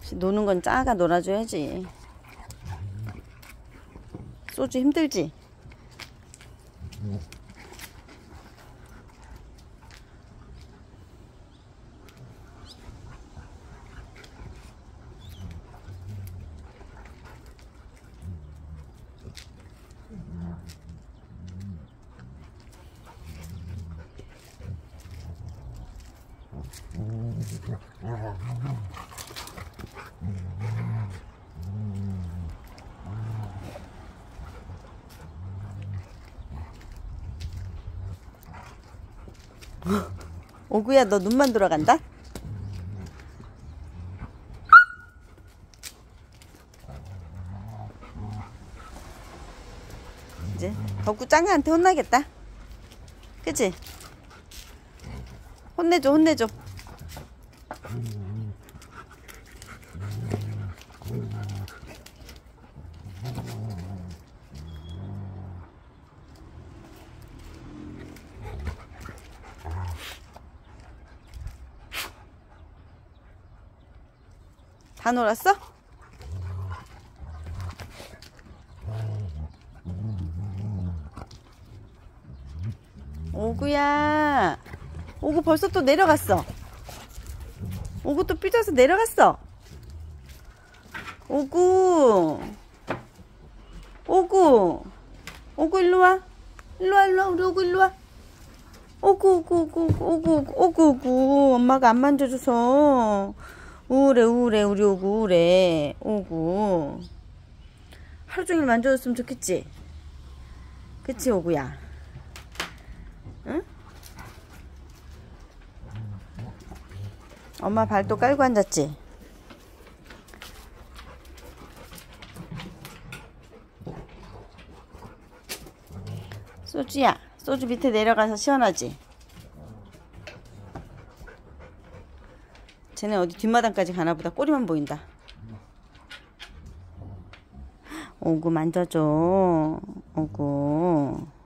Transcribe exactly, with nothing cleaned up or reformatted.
노는 건 짜가 놀아줘야지. 소주 힘들지? 오구야, 너 눈만 돌아간다? 이제 덕구 짱아한테 혼나겠다. 그치? 혼내줘, 혼내줘. 다 놀았어? 오구야, 오구 벌써 또 내려갔어. 오구 또 삐져서 내려갔어. 오구, 오구, 오구 일로와. 일로와, 일로와, 우리 오구 일로와. 오구, 오구, 오구, 오구, 오구, 오구. 엄마가 안 만져줘서 우울해, 우울해, 우리 오구 우울해. 오구 하루 종일 만져줬으면 좋겠지? 그치, 오구야? 응? 엄마 발도 깔고 앉았지? 소주야, 소주 밑에 내려가서 시원하지? 쟤네 어디 뒷마당까지 가나보다. 꼬리만 보인다. 오구 만져줘. 오구.